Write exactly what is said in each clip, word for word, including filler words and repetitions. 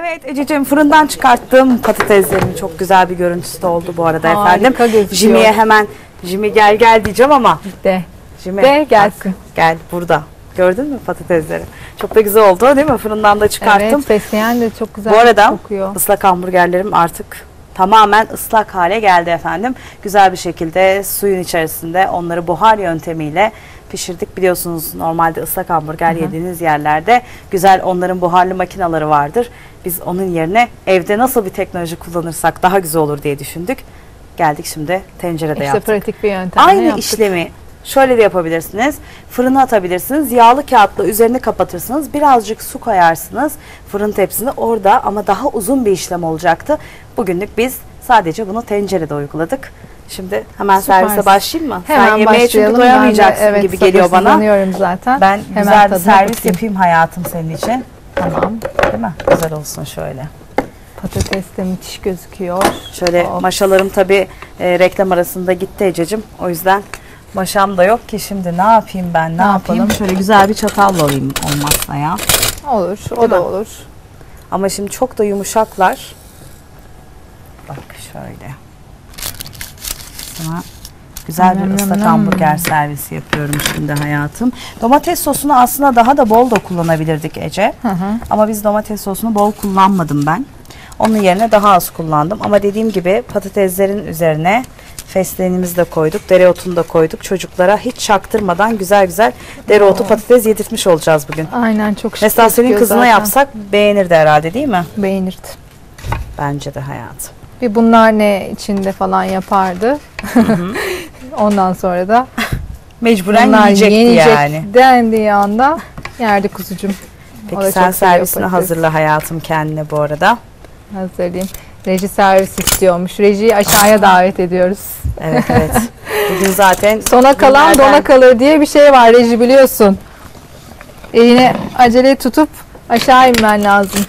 Evet Ececiğim, fırından çıkarttım patateslerin çok güzel bir görüntüsü de oldu bu arada. Harika efendim. Gözüküyor. Jimmy'ye hemen Jimmy gel gel diyeceğim ama. De. Jimmy, De gelsin. Bak, gel burada. Gördün mü patatesleri? Çok da güzel oldu değil mi? Fırından da çıkarttım. Evet, fesleğen de çok güzel bu arada, kokuyor. ıslak hamburgerlerim artık tamamen ıslak hale geldi efendim. Güzel bir şekilde suyun içerisinde onları buhar yöntemiyle pişirdik. Biliyorsunuz normalde ıslak hamburger Hı -hı. yediğiniz yerlerde güzel onların buharlı makineleri vardır. Biz onun yerine evde nasıl bir teknoloji kullanırsak daha güzel olur diye düşündük. Geldik şimdi tencerede işte yaptık. Pratik bir yöntemle Aynı yaptık. işlemi şöyle de yapabilirsiniz. Fırına atabilirsiniz. Yağlı kağıtla üzerini kapatırsınız. Birazcık su koyarsınız fırın tepsisine. Orada ama daha uzun bir işlem olacaktı. Bugünlük biz sadece bunu tencerede uyguladık. Şimdi hemen Süper. Servise başlayayım mı? Hemen Sen yemeğe çünkü doyamayacaksın de, evet, gibi geliyor bana. Zaten. Ben hemen güzel bir servis bakayım. yapayım hayatım senin için. Tamam. Değil mi? Güzel olsun şöyle. Patates de müthiş gözüküyor. Şöyle Hop. maşalarım tabii e, reklam arasında gitti Ececiğim. O yüzden maşam da yok ki şimdi ne yapayım ben ne, ne yapayım? Yapalım? Şöyle güzel bir çatalla alayım olmazsa ya. Olur, o Değil da mi? olur. Ama şimdi çok da yumuşaklar. Bak şöyle. Sana güzel bir ıslak hamburger servisi yapıyorum şimdi hayatım. Domates sosunu aslında daha da bol da kullanabilirdik Ece. Hı hı. Ama biz domates sosunu bol kullanmadım ben. Onun yerine daha az kullandım. Ama dediğim gibi patateslerin üzerine fesleğenimizi de koyduk. Dereotunu da koyduk. Çocuklara hiç çaktırmadan güzel güzel dereotu Oo. patates yedirtmiş olacağız bugün. Aynen, çok şık. Mesela senin kızına zaten yapsak beğenirdi herhalde değil mi? Beğenirdi. Bence de hayatım. Bir bunlar ne içinde falan yapardı. Hı hı. Ondan sonra da mecburen yiyecekti yani. Dendiği anda yerdi kuzucum. Peki sen servisini hazırla hayatım kendine bu arada. Hazırlayayım. Reji servis istiyormuş. Rejiyi aşağıya davet ediyoruz. Evet evet. Bugün zaten sona kalan günlerden dona kalır diye bir şey var Reji, biliyorsun. Eline acele tutup aşağı inmen lazım.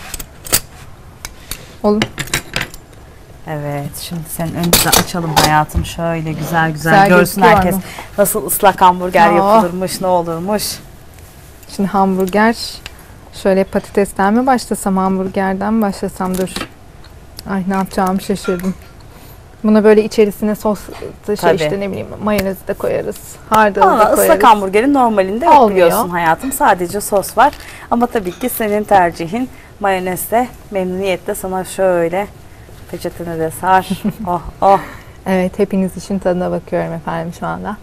Olur. Evet, şimdi senin önünde açalım hayatım, şöyle güzel güzel, güzel görsün herkes nasıl ıslak hamburger Aa. yapılırmış, ne olurmuş. Şimdi hamburger, şöyle patatesten mi başlasam, hamburgerden mi başlasam, dur. Ay, ne yapacağımı şaşırdım. Buna böyle içerisine sos, şey işte ne bileyim mayonezi de koyarız. Hardalı da koyarız. Islak hamburgerin normalinde yok biliyorsun hayatım, sadece sos var. Ama tabii ki senin tercihin mayonezle, memnuniyetle sana şöyle peçetine de sar. Oh oh. Evet, hepiniz için tadına bakıyorum efendim şu anda.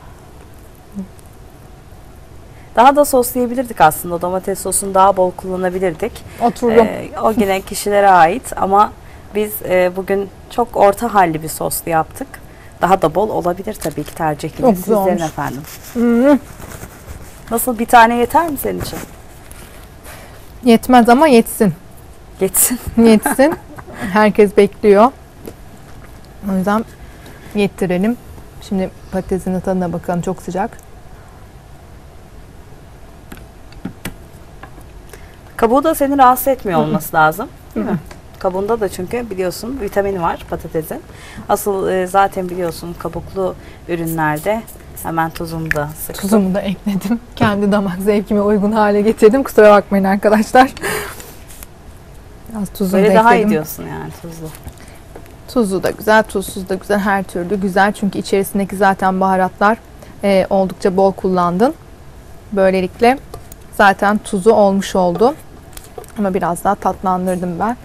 Daha da soslayabilirdik aslında. Domates sosunu daha bol kullanabilirdik. Oturdum. Ee, o yine kişilere ait ama biz e, bugün çok orta halli bir soslu yaptık. Daha da bol olabilir tabii ki, tercihiniz sizlerin efendim. Hmm. Nasıl, bir tane yeter mi senin için? Yetmez ama yetsin. Yetsin. Yetsin. Herkes bekliyor. O yüzden yettirelim. Şimdi patatesin tadına bakalım, çok sıcak. Kabuğu da seni rahatsız etmiyor olması lazım, değil mi? Kabuğunda da çünkü biliyorsun vitamini var patatesin. Asıl e, zaten biliyorsun kabuklu ürünlerde hemen tuzumu da sıktım. Tuzumu da ekledim. Kendi damak zevkime uygun hale getirdim. Kusura bakmayın arkadaşlar. Biraz tuzunu Böyle da daha ekledim. iyi diyorsun yani, tuzlu. Tuzlu da güzel, tuzsuz da güzel, her türlü güzel. Çünkü içerisindeki zaten baharatlar e, oldukça bol kullandın. Böylelikle zaten tuzu olmuş oldu. Ama biraz daha tatlandırdım ben.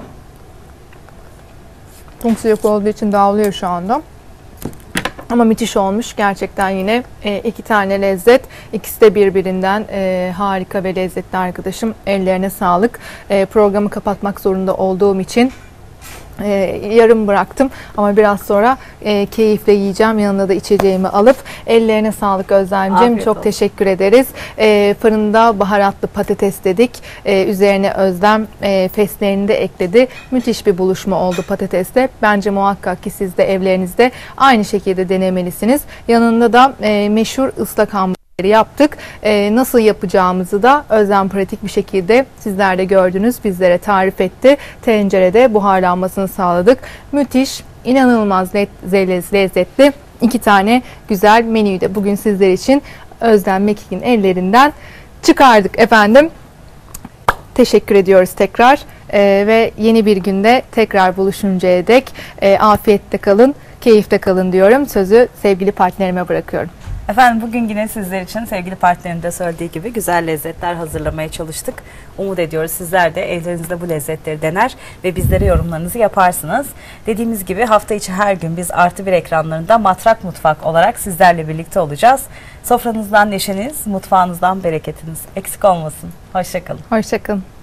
Çok sıcak olduğu için dağılıyor şu anda. Ama müthiş olmuş. Gerçekten yine e, iki tane lezzet. İkisi de birbirinden e, harika ve lezzetli arkadaşım. Ellerine sağlık. E, programı kapatmak zorunda olduğum için e, yarım bıraktım. Ama biraz sonra e, keyifle yiyeceğim. Yanına da içeceğimi alıp. Ellerine sağlık Özlemciğim. Çok olsun. Teşekkür ederiz. E, fırında baharatlı patates dedik. E, üzerine Özlem e, fesleğeni de ekledi. Müthiş bir buluşma oldu patatesle. Bence muhakkak ki siz de evlerinizde aynı şekilde denemelisiniz. Yanında da e, meşhur ıslak hamburgeri yaptık. E, nasıl yapacağımızı da Özlem pratik bir şekilde sizler de gördünüz. Bizlere tarif etti. Tencerede buharlanmasını sağladık. Müthiş, inanılmaz lezzetli iki tane güzel menüyü de bugün sizler için Özlem Mekik'in ellerinden çıkardık efendim. Teşekkür ediyoruz tekrar. E, ve yeni bir günde tekrar buluşuncaya dek e, afiyette kalın, keyifte kalın diyorum. Sözü sevgili partnerime bırakıyorum. Efendim bugün yine sizler için sevgili partnerim de söylediği gibi güzel lezzetler hazırlamaya çalıştık. Umut ediyoruz sizler de evlerinizde bu lezzetleri dener ve bizlere yorumlarınızı yaparsınız. Dediğimiz gibi hafta içi her gün biz Artı Bir ekranlarında Matrak Mutfak olarak sizlerle birlikte olacağız. Sofranızdan neşeniz, mutfağınızdan bereketiniz eksik olmasın. Hoşça kalın. Hoşça kalın.